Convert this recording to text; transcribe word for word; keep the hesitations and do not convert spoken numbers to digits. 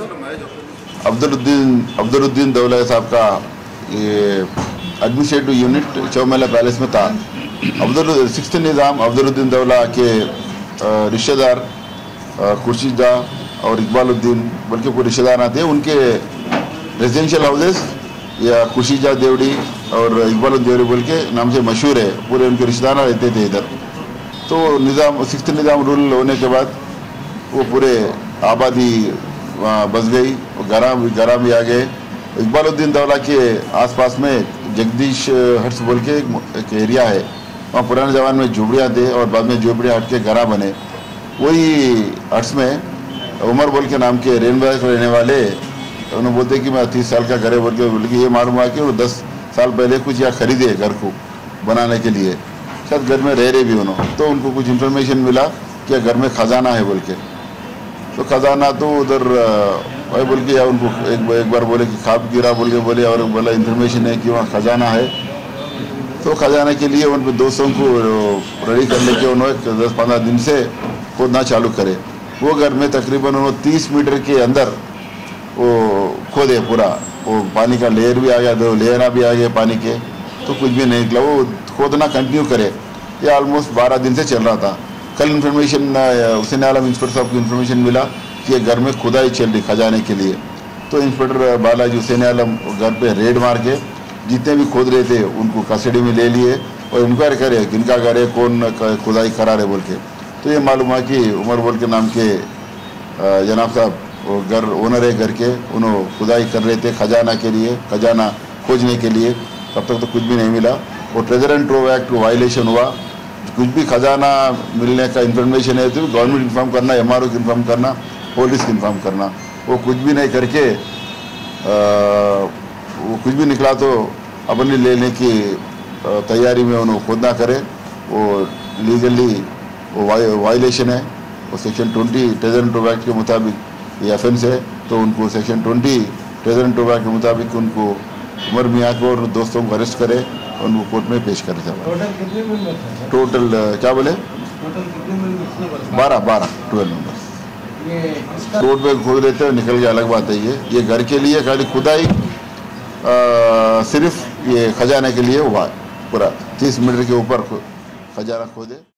अब्दुलुद्दीन अब्दुलुद्दीन दौला साहब का ये एडमिनिस्ट्रेटिव यूनिट चौमेला पैलेस में था। अब्दुल सिक्स्थ निज़ाम अब्दुलुद्दीन दौला के रिश्तेदार खुर्शीदा और इकबालुद्दीन बल्कि कोई रिश्तेदार आते हैं, उनके रेजिडेंशियल हाउसेस या खुर्शीदा देवड़ी और इकबालुद्दीन देवड़ी बोल के नाम से मशहूर है, पूरे उनके रिश्तेदार रहते थे इधर। तो निज़ाम सिक्स्थ निज़ाम रूल होने के बाद वो पूरे आबादी बस गई, गरा गरा भी आ गए। इकबालुद्दीन दौला के आसपास में जगदीश हट्स बोल के एक एरिया है, वहाँ पुराने ज़माने में झोपड़ियाँ थे और बाद में झोपड़ियाँ हट के गरा बने। वही हट्स में उमर बोल के नाम के रेनबाग रहने वाले उन्होंने बोलते कि मैं तीस साल का घर है बोल के बोल के ये मालूम हुआ कि वो दस साल पहले कुछ यहाँ खरीदे घर को बनाने के लिए, शायद घर में रह रहे भी उन्होंने। तो उनको कुछ इन्फॉर्मेशन मिला कि घर में खजाना है बोल के, तो खजाना तो उधर वही बोल के या उनको एक, एक बार बोले कि खाब गिरा बोल के बोले और बोला इन्फॉर्मेशन है कि वहाँ खजाना है। तो खजाना के लिए उन दोस्तों को रेडी कर लेके उन्होंने दस पंद्रह दिन से खोदना चालू करे। वो घर में तकरीबन उन्होंने तीस मीटर के अंदर वो खोदे पूरा, वो पानी का लेयर भी आ गया, दो लेयर भी आ गए पानी के, तो कुछ भी नहीं निकला। वो खोदना कंटिन्यू करे, ये ऑलमोस्ट बारह दिन से चल रहा था। कल इन्फॉर्मेशन हुसैन आलम इंस्पेक्टर साहब को इन्फॉर्मेशन मिला कि घर में खुदाई चल रही खजाने के लिए। तो इंस्पेक्टर बालाजी हुसैन आलम घर पे रेड मार के जितने भी खोद रहे थे उनको कस्टडी में ले लिए और इंक्वायरी करे किनका घर है, कौन खुदाई करा रहे बोल के। तो ये मालूम हुआ कि उमर बोल के नाम के जनाब साहब वो घर ओनर है घर के, उन्होंने खुदाई कर रहे थे खजाना के लिए, खजाना खोजने के लिए। तब तक तो कुछ भी नहीं मिला। वो treasure and trove act violation हुआ। कुछ भी खजाना मिलने का इन्फॉर्मेशन है तो गवर्नमेंट इन्फॉर्म करना, एम आर ओ को इन्फॉर्म करना, पुलिस को इन्फॉर्म करना। वो कुछ भी नहीं करके आ, वो कुछ भी निकला तो अपने लेने की तैयारी में उन्होंने खोदना करे। वो लीगली वो वायलेशन है। वो section twenty treasure and trove act के मुताबिक ये ऑफेंस है। तो उनको section twenty treasure and trove act के मुताबिक उनको उमर मियाँ को और दोस्तों को अरेस्ट करे और उनको कोर्ट में पेश करे। टोटल क्या बोले बारह बारह ट्वेल्व मेंबर्स रोड पे खोद लेते हैं, निकल के अलग बात है। ये ये घर के लिए खाली खुदाई सिर्फ ये खजाने के लिए हुआ, पूरा तीस मीटर के ऊपर खजाना खोदे।